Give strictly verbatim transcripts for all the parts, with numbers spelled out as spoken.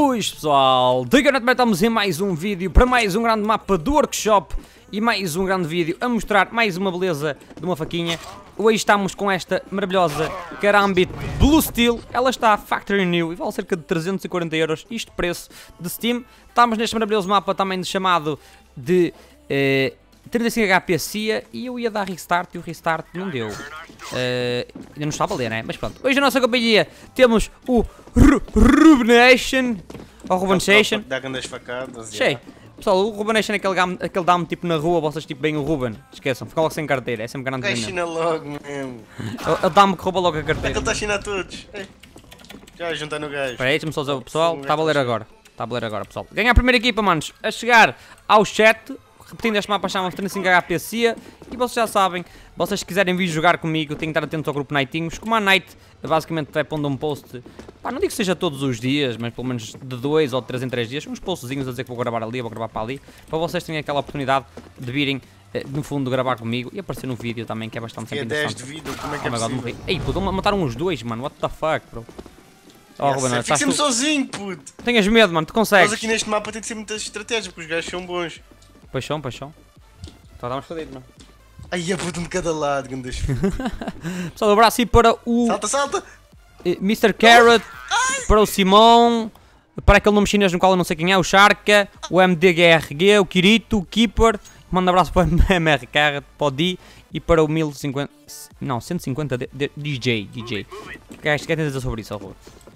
Boas pessoal, daqui a estamos em mais um vídeo para mais um grande mapa do workshop e mais um grande vídeo a mostrar mais uma beleza de uma faquinha. Hoje estamos com esta maravilhosa Karambit Blue Steel, ela está Factory New e vale cerca de trezentos e quarenta euros, isto preço de Steam. Estamos neste maravilhoso mapa também chamado de eh, trinta e cinco H P C I A e eu ia dar restart e o restart não deu. Uh, ainda não está a valer, né? Mas pronto. Hoje na nossa companhia temos o Rubenation ou Rubenation. Dá grandes facadas. Cheio. Pessoal, o Rubenation é aquele, aquele dá-me tipo na rua, vocês tipo bem o Ruben. Esqueçam, ficam logo sem carteira, é sempre grande. O gajo china logo mesmo. Ele dá-me que rouba logo a É que ele carteira. está a chinar todos. Ei. Já junta no gajo. Espera aí, deixa-me só dizer o pessoal, está a valer agora. Está a valer agora, pessoal. Ganha a primeira equipa, manos, a chegar ao chat. Repetindo, este mapa chama-se trinta e cinco H P C I A e vocês já sabem, vocês se quiserem vir jogar comigo, têm que estar atentos ao grupo Nightinhos. Como a Night basicamente vai pondo um post, pá, não digo que seja todos os dias, mas pelo menos de dois ou de três em três dias, uns postzinhos a dizer que vou gravar ali, vou gravar para ali, para vocês terem aquela oportunidade de virem, no fundo, gravar comigo e aparecer no vídeo também, que é bastante sempre dez interessante. de vida, como é que é Oh my God, possível? morri. Ei, puto, mataram os dois, mano, what the fuck, bro. Oh, Ruben, Fica estás sempre tu... sozinho, puto. Tenhas medo, mano, tu Nós consegues. aqui neste mapa tem que ser muita estratégia, porque os gajos são bons. Paixão, paixão. Está a dar uns fodidos, mano. Ai, a puta de cada lado, grandes. Pessoal, abraço aí para o... Salta, salta! mister Carrot, para o Simão, para aquele nome chinês no qual eu não sei quem é, o Sharka, o M D G R G, o Kirito, o Keeper, manda um abraço para o M R Carrot, para o D e para o mil e cinquenta, não, cento e cinquenta D J, D J. O que é que tens a dizer sobre isso, Rui?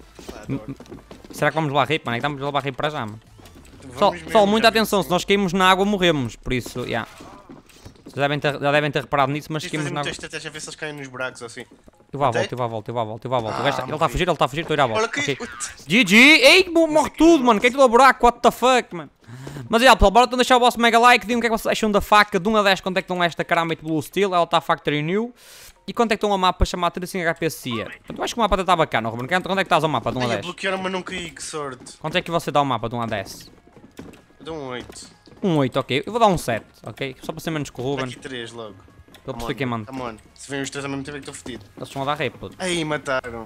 Será que vamos lá rei, mano? É que estamos a levar rei para já, mano. Pessoal, pessoal, muita atenção, se nós caímos na água morremos, por isso, já. Yeah. Vocês devem ter, já devem ter reparado nisso, mas caímos na água. Estratégia a ver se eles caem nos buracos ou assim. Eu vou à volta, eu vou à volta, eu vou à volta, eu vou à volta. Ah, ele está a fugir, ele está a fugir, estou a ir à volta. Olha que... Okay. G G! Ei, morre tudo, mano, cai tudo ao buraco, what the fuck, mano. Mas é, pessoal, bora então deixar o vosso mega like, digam o que é que vocês acham da faca, de um a dez, quanto é que estão esta Karambit Blue Steel, ela está Factory New. E quanto é que estão a mapa chamado trinta e cinco H P C I A? Eu acho que o mapa até está bacana, Ruben. Quanto é que estás ao mapa de um a Ai, dez? bloquearam, mas não caí, que sorte. Quanto é que você dá ao mapa de um a dez? Eu dou um oito. Um oito, ok. Eu vou dar um sete, ok? Só para ser menos que o Ruben. Aqui três logo. Ele perceber quem manda. Come on. Se vêm os três ao mesmo tempo é que estou fedido. Eles estão a dar rei, puto. Ai, mataram.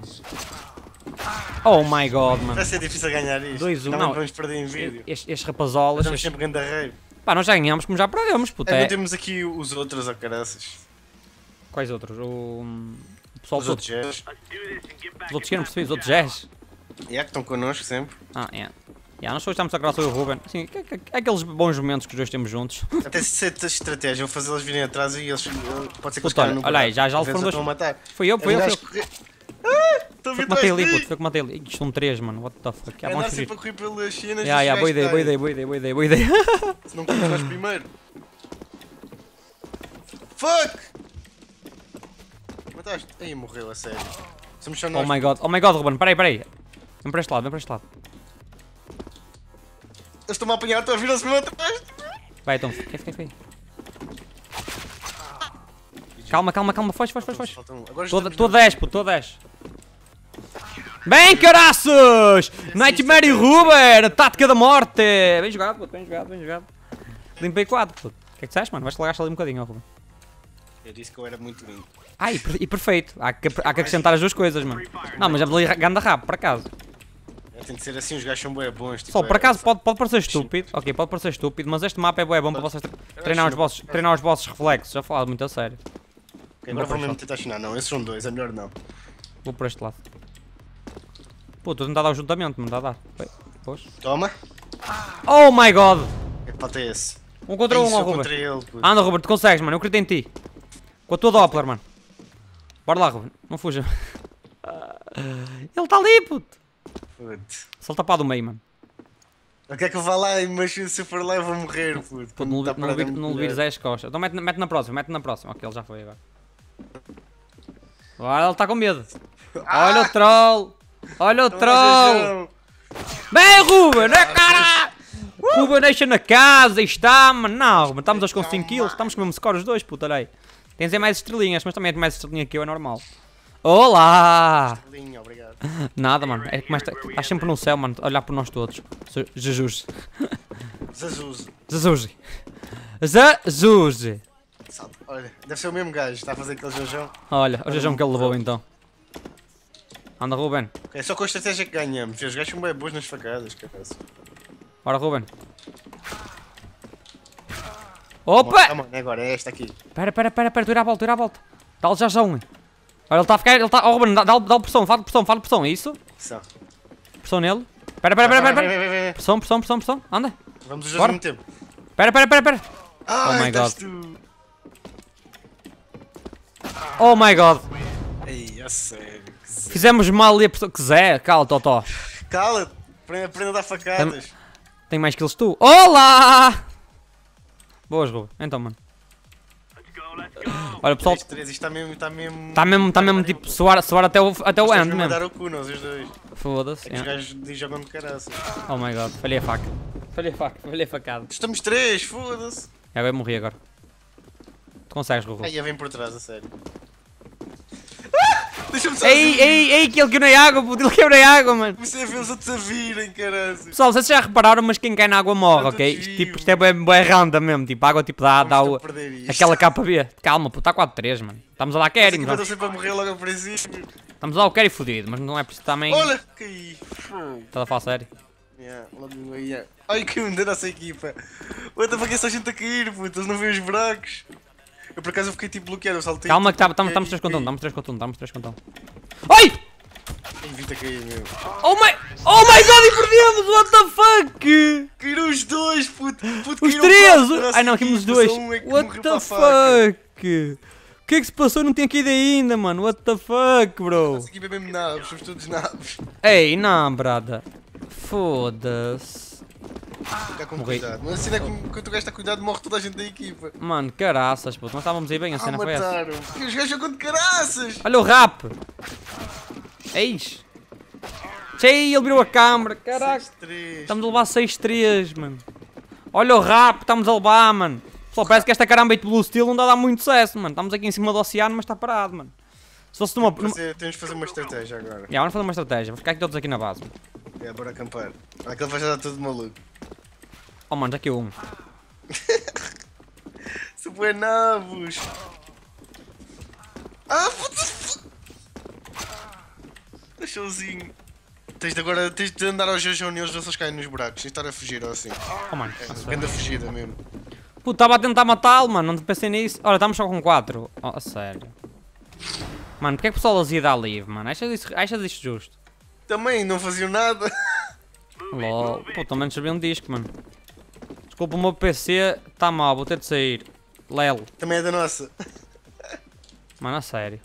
Oh my god, mano. Vai ser difícil ganhar isto. dois um, não, não. vamos perder em vídeo. Estes, estes rapazolas. Estamos Estes... sempre ganhando a rei. Pá, nós já ganhamos como já perdemos, puto. É, É... não temos aqui os outros, ó caraças. Quais outros? O, o pessoal Os todo. outros jazz. Os outros que não percebi, os outros jazz. E é que estão connosco sempre. Ah, é. Yeah, nós só estamos a graça eu e o Ruben. Assim, que, que, que, aqueles bons momentos que os dois temos juntos. Até se ser estratégia, vou fazer eles virem atrás e eles. Pode ser que eles Puto, olha, caiam no olha aí, buraco. já, já Às vezes foram dois. estão a matar. Foi eu, foi eu, foi eu. Correr... Ah, estou a Foi vir que matei ali, atrás de puto, ti. foi que matei ali. Ih, são três, mano. What the fuck? Ah, vamos Andar fugir. sempre a correr pelas chinas. Yeah, yeah, boa e os ideia, boa gajos ideia, boa ideia, boa ideia, boa ideia. caem. Se não comes nós primeiro. Fuck! Mataste? Aí morreu, a sério. Somos só nós. Oh my god, oh my god, Ruben, peraí, peraí. Vem para este lado, vem para este lado. Eles estão-me a apanhar, estão a vir-se mesmo atrás. Vai então, fica, fica, fica. Calma, calma, calma, foge, foge, foge, foge. Faltam um. Agora Estou estamos a nós. dez, puto, estou a dez. Bem, caraças! Nightmare e Ruben, tática da morte! Bem jogado, puto, bem jogado, bem jogado. Limpei quatro, puto. O que é que disseste, mano? Vais-te largar ali um bocadinho, ó, Ruben. Eu disse que eu era muito lindo. Ah, e, per- e perfeito. Há que, há que acrescentar as duas coisas, mano. Não, mas é ali ganda rabo, por acaso. Tem de ser assim, os gajos são bué bons. Tipo, Só, por é- acaso pode, pode parecer estúpido. Ok, pode parecer estúpido, mas este mapa é bué bom para vocês tre- treinar os vossos, treinar os vossos reflexos. Já falado muito a sério. Ok, agora vou mesmo tentar chinar. Não, esses são dois, é melhor não. Vou por este lado. Pô, estou a tentar dar o juntamento, não dá a dar. Foi, pois. Toma. Oh my god! É que falta esse. Um contra um, Isso, ó, eu Ruben. contra ele, puto. Anda, Ruben, tu consegues, mano. Eu acredito em ti. Com a tua Doppler, mano. Bora lá, Ruben. Não fuja. Ele está ali, puto. Puto. Salta para do meio, mano. Ele quer que eu vá lá, mas se eu for lá eu vou morrer, puto. Pô, não, Tá não, parado, é não, muito não melhor. vires as costas. Então mete, mete na próxima, mete na próxima. Ok, ele já foi agora. Agora ele está com medo. Olha o troll! Olha o Toma, troll! Jejão. Bem, Ruben, é cara! Ruben deixa na casa e está, mano. Não, Ruben, estamos aos com cinco kills. Estamos com o mesmo score os dois, puta, olha aí. Tens aí mais estrelinhas, mas também é mais estrelinha que eu, é normal. Olá! Linha, obrigado. Nada, mano. É que estás sempre no céu, mano. A olhar por nós todos. Jesus. Jesus. Jesus. Jesus. Olha, deve ser o mesmo gajo, está a fazer aquele jejão. Olha, o jejum que ele levou então. Anda, Ruben. É só com a estratégia que ganhamos. Os gajos são bem bons nas facadas, cabeça. Bora, Ruben. Opa! Ah, mano, agora é esta aqui. Pera, pera, pera, pera, tu ir à volta, tu ir à volta. Dá-lhe já já um. Olha, ele está a ficar, ele está... Oh, Ruben, dá-lhe dá pressão, fala de pressão, fala de pressão, é isso? Só. Pressão nele. Pera, pera, pera, pera, Vai, vai, vai, vai, pera. vai. Pressão, pressão, pressão, pressão, anda. Vamos os dois Bora. ao mesmo tempo. Pera, pera, pera, pera. Ai, Oh my estás God. tu. Oh my god. Ei, a sério. Que Zé. Fizemos mal ali a pressão. Que Zé, cala, Totó. Cala-te. Aprenda aprenda a dar facadas. Tem mais kills tu. Olá! Boas, Ruben. Então, mano. Olha, pessoal. três três, isto está mesmo. Está mesmo. Está mesmo, tá mesmo tipo, suar, suar até o, até o Estás end mesmo a mesmo. dar o cu, nós os dois. Foda-se. É que os yeah. gajos jogam de caraças. Oh my god, falhei a faca. Falhei a faca, falhei a facada. Estamos três, foda-se. E agora eu morri agora. Tu consegues, Ruben. Ai, já vem por trás, a sério. Ah! Deixa-me sozinho. Ei, ei, ei, que ele caiu na água, puto, ele caiu na água, mano. Comecei a ver os outros a virem, caralho. Pessoal, vocês já repararam, mas quem cai na água morre, Eu ok? tô Isto, vivo. tipo, isto é bem, bem random mesmo, tipo, a água tipo dá, dá Vamos o, a perder isto. aquela capa B. Calma, puto, está quatro três, mano. Estamos a dar Essa carry, equipa mano. está sempre a morrer logo ao princípio. Estamos a dar o carry fodido, mas não é preciso também... Olha, caí. Estás a falar sério? Yeah, logo aí, yeah. Ai, que me da nossa equipa. What the fuck, é só gente a cair, puto. Eles não veem os buracos. Eu por acaso eu fiquei tipo bloqueado, eu saltei. Calma que tipo, estamos bloqueei três e contra um, caí. estamos três contra um, estamos três contra um. Ai! Evita cair, meu. Oh my... Oh my god, e perdemos, what the fuck? Caíram os dois, puto. puto Os caíram três! quatro da nossa Ai não, aqui os equipa, dois. só um é que What morreu the para a faca. fuck? O que é que se passou? Eu não tinha caído ainda, mano. What the fuck, bro? Nossa equipa é mesmo nabos, somos todos nabos. Ei, não, brada. Foda-se. Fica com Morri. cuidado. Mas assim é que quando o gajo está cuidado, morre toda a gente da equipa. Mano, caraças, puto. Nós estávamos aí bem, a Ah, cena foi essa. mataram. E os gajos jogam de caraças. Olha o rap. Eis. Tchei, ele virou a câmera. Caraca. seis três. Estamos a levar seis três, mano. Olha o rap, estamos a levar, mano. Só parece que esta caramba de Blue Steel não dá a dar muito sucesso, mano. Estamos aqui em cima do oceano, mas está parado, mano. Se fosse numa... numa... Fazer- Temos de fazer uma estratégia agora. Yeah, vamos fazer uma estratégia. Vamos ficar aqui todos aqui na base. Mano. É, bora acampar. Aquele vai já dar tudo maluco. Oh, mano, já caiu um. Super nabos. Ah, puta. Deixa-ozinho. Tens de agora, tens de andar aos jejum neles, ver se eles caem nos buracos, sem estar a fugir ou assim. Oh, mano. É, nossa. grande fugida mesmo. Puta, estava a tentar matá-lo, mano. Não pensei nisso. Olha, estamos só com quatro. Oh, a sério. Mano, porque é que o pessoal ia dar livre, mano? Achas isso, achas isto justo? Também não faziam nada. Lol. Pô, também nos serviu um disco, mano. Desculpa, o meu P C está mal. Vou ter de sair. Lelo. Também é da nossa. Mano, a sério.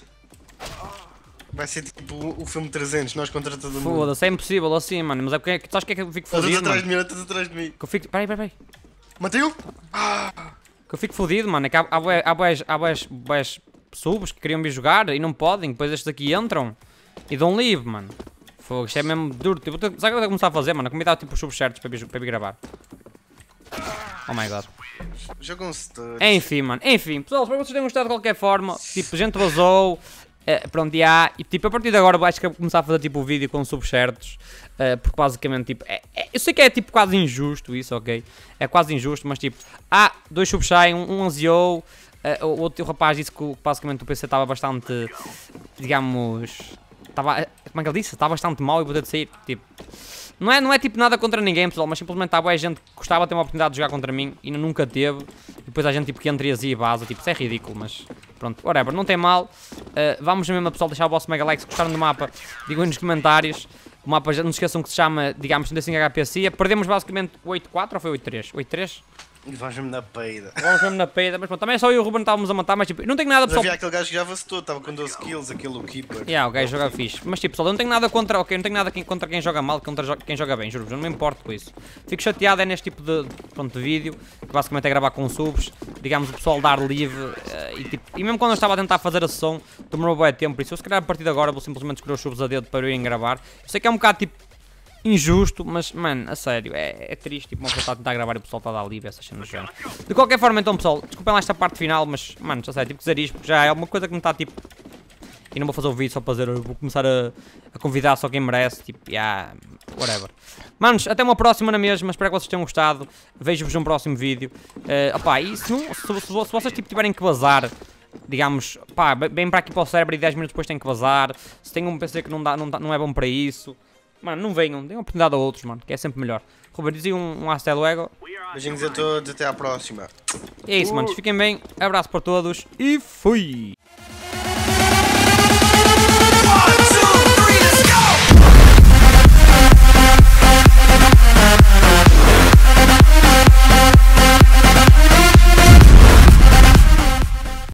Vai ser tipo o filme trezentos, nós contra todo mundo. Foda-se, é impossível assim, mano. Mas é porque... Sabes o que é que eu fico Estás fodido, atrás mano? de mim, estás atrás de mim. Que eu fico... Peraí, peraí, peraí. Matei um? Que eu fico fodido, mano. É que há, há, bué- há bués, há bués, bués subs que queriam vir jogar e não podem. Depois estes aqui entram e dão livre, mano. Fogo, isto é mesmo duro. Tipo, sabe o que eu vou começar a fazer, mano? A convidar tipo os subs certos para vir, para vir gravar. Oh my god. Jogam-se todos. Enfim, mano. Enfim, pessoal, espero que vocês tenham gostado de qualquer forma. Tipo, gente vazou. Uh, pronto, e há, e tipo, a partir de agora acho que vou começar a fazer tipo o vídeo com subs certos, uh, porque basicamente, tipo, é, é, eu sei que é tipo quase injusto isso, ok? É quase injusto, mas tipo, ah, dois subs saem, um, um ansiou, uh, o outro o rapaz disse que basicamente o P C estava bastante, digamos, estava, como é que ele disse? Estava bastante mal e vou ter de sair, tipo, não é, não é tipo nada contra ninguém, pessoal, mas simplesmente há boa gente que gostava de ter uma oportunidade de jogar contra mim e nunca teve, e depois há gente tipo que entra e azia e vaza, tipo, isso é ridículo, mas... Pronto, whatever, não tem mal. Uh, vamos mesmo, pessoal, deixar o vosso mega like. Se gostaram do mapa, digam aí nos comentários. O mapa, já não se esqueçam que se chama, digamos, trinta e cinco H P C. Perdemos basicamente oito quatro ou foi oito três? oito três? E vais-me dar peida. Vamos mesmo na peida, mas pronto, também é só eu e o Ruben estávamos a matar, mas tipo, não tenho nada, Mas pessoal. havia aquele gajo que já avançou, estava com doze kills, aquele o keeper. Yeah, o gajo joga fixe. Mas tipo, pessoal, eu não tenho nada contra, ok, não tenho nada contra quem joga mal, contra quem joga bem, juro-vos, eu não me importo com isso. Fico chateado é neste tipo de, pronto, de vídeo, que basicamente é gravar com subs, digamos, o pessoal dar livre, uh, e tipo, e mesmo quando eu estava a tentar fazer a sessão, demorou bué tempo, por isso eu se calhar a partir de agora vou simplesmente escolher os subs a dedo para eu ir gravar. Eu sei que é um bocado tipo, injusto, mas, mano, a sério, é, é triste, tipo, uma pessoa está a tentar gravar e o pessoal está a dar livre, essas cenas do género. De qualquer forma, então, pessoal, desculpem lá esta parte final, mas, mano, já sei, tipo, dizer isto, porque já é uma coisa que me está, tipo, e não vou fazer o vídeo só para dizer, eu vou começar a, a convidar só quem merece, tipo, yeah, whatever. Manos, até uma próxima na mesma, espero que vocês tenham gostado, vejo-vos num próximo vídeo. Uh, opá, e se, não, se, se, se vocês, tipo, tiverem que bazar, digamos, pá, bem para aqui para o cérebro e dez minutos depois tem que vazar. Se tem um P C que não, dá, não, dá, não é bom para isso, mano, não venham, deem oportunidade a outros, mano, que é sempre melhor. Ruben, dizia um, um hasta luego. Beijinhos a todos, até à próxima. E é isso, manos, fiquem bem, abraço para todos e fui!